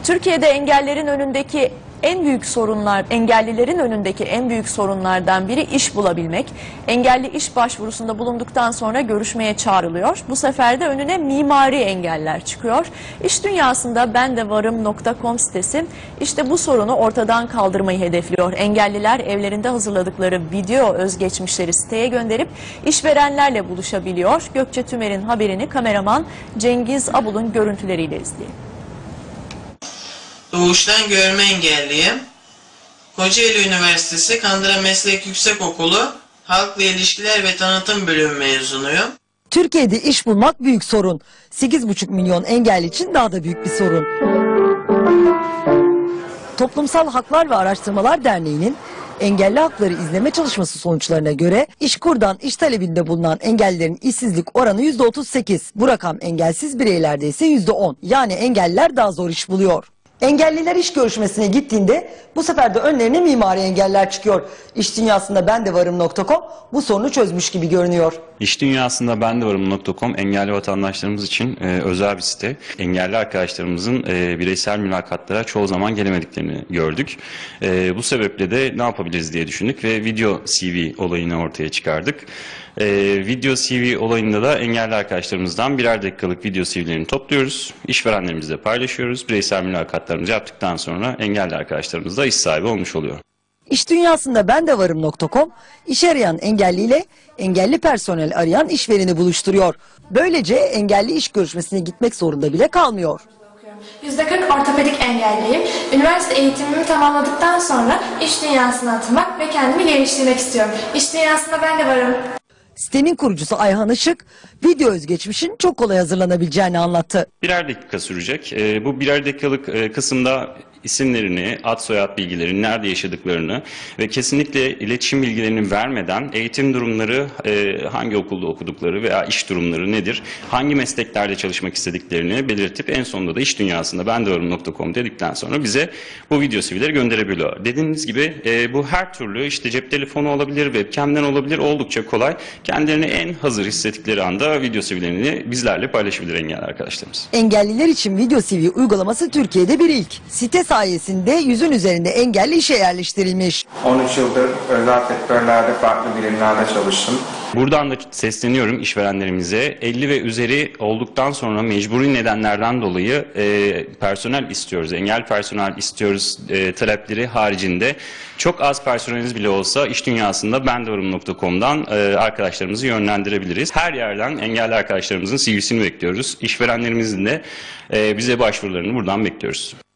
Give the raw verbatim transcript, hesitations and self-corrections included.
Türkiye'de engellerin önündeki en büyük sorunlar, engellilerin önündeki en büyük sorunlardan biri iş bulabilmek. Engelli iş başvurusunda bulunduktan sonra görüşmeye çağrılıyor. Bu sefer de önüne mimari engeller çıkıyor. İş dünyasında ben de varım nokta com sitesi işte bu sorunu ortadan kaldırmayı hedefliyor. Engelliler evlerinde hazırladıkları video özgeçmişleri siteye gönderip işverenlerle buluşabiliyor. Gökçe Tümer'in haberini kameraman Cengiz Abul'un görüntüleriyle izleyelim. Doğuştan görme engelliyim. Kocaeli Üniversitesi Kandıra Meslek Yüksekokulu Halkla İlişkiler ve Tanıtım Bölümü mezunuyum. Türkiye'de iş bulmak büyük sorun. sekiz buçuk milyon engelli için daha da büyük bir sorun. Toplumsal Haklar ve Araştırmalar Derneği'nin engelli hakları izleme çalışması sonuçlarına göre İşkur'dan iş talebinde bulunan engellilerin işsizlik oranı yüzde otuz sekiz. Bu rakam engelsiz bireylerde ise yüzde on. Yani engelliler daha zor iş buluyor. Engelliler iş görüşmesine gittiğinde bu sefer de önlerine mimari engeller çıkıyor. İş dünyasında ben de varım nokta com bu sorunu çözmüş gibi görünüyor. İş dünyasında ben de varım nokta com engelli vatandaşlarımız için e, özel bir site. Engelli arkadaşlarımızın e, bireysel mülakatlara çoğu zaman gelemediklerini gördük. E, bu sebeple de ne yapabiliriz diye düşündük ve video C V olayını ortaya çıkardık. E, video C V olayında da engelli arkadaşlarımızdan birer dakikalık video C V'lerini topluyoruz. İşverenlerimizle paylaşıyoruz. Bireysel mülakatlarımızı yaptıktan sonra engelli arkadaşlarımız da iş sahibi olmuş oluyor. İş dünyasında ben de varım nokta com iş arayan engelliyle engelli personel arayan işvereni buluşturuyor. Böylece engelli iş görüşmesine gitmek zorunda bile kalmıyor. yüzde kırk ortopedik engelliyim. Üniversite eğitimimi tamamladıktan sonra iş dünyasına atılmak ve kendimi geliştirmek istiyorum. İş dünyasında ben de varım. Sitenin kurucusu Ayhan Işık, video özgeçmişin çok kolay hazırlanabileceğini anlattı. Birer dakika sürecek. E, bu birer dakikalık e, kısımda isimlerini, ad soyad bilgilerini, nerede yaşadıklarını ve kesinlikle iletişim bilgilerini vermeden eğitim durumları, e, hangi okulda okudukları veya iş durumları nedir, hangi mesleklerde çalışmak istediklerini belirtip en sonunda da iş dünyasında ben de varım nokta com dedikten sonra bize bu video C V'leri gönderebiliyor. Dediğiniz gibi e, bu her türlü işte cep telefonu olabilir, webcam'den olabilir, oldukça kolay. Kendilerini en hazır hissettikleri anda video C V'lerini bizlerle paylaşabilir engelli arkadaşlarımız. Engelliler için video C V uygulaması Türkiye'de bir ilk. Site sayesinde yüzün üzerinde engelli işe yerleştirilmiş. on üç yıldır özel sektörlerde farklı birimlerde çalıştım. Buradan da sesleniyorum işverenlerimize. elli ve üzeri olduktan sonra mecburi nedenlerden dolayı e, personel istiyoruz, engel personel istiyoruz e, talepleri haricinde. Çok az personeliniz bile olsa iş dünyasında ben de varım nokta com'dan e, arkadaşlarımızı yönlendirebiliriz. Her yerden engelli arkadaşlarımızın C V'sini bekliyoruz. İşverenlerimizin de e, bize başvurularını buradan bekliyoruz.